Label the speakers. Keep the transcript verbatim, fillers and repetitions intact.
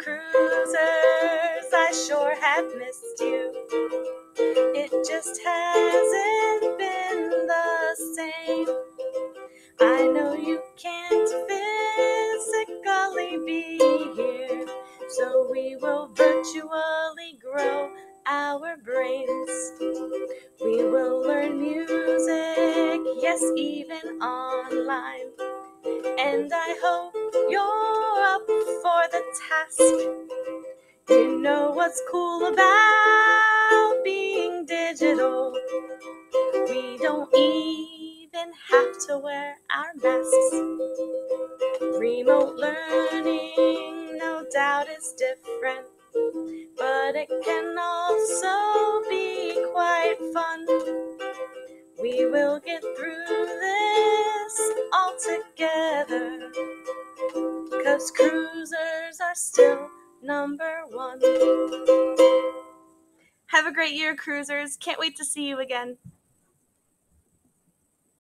Speaker 1: Cruisers, I sure have missed you. It just hasn't been the same. I know you can't physically be here, so we will virtually grow our brains. We will learn music, yes, even online. And I hope you're up for the task. You know what's cool about being digital? We don't even have to wear our masks. Remote learning, no doubt, is different, but it can also be quite fun. We will get through this all together, 'cause cruisers are still number one. Have a great year, cruisers. Can't wait to see you again.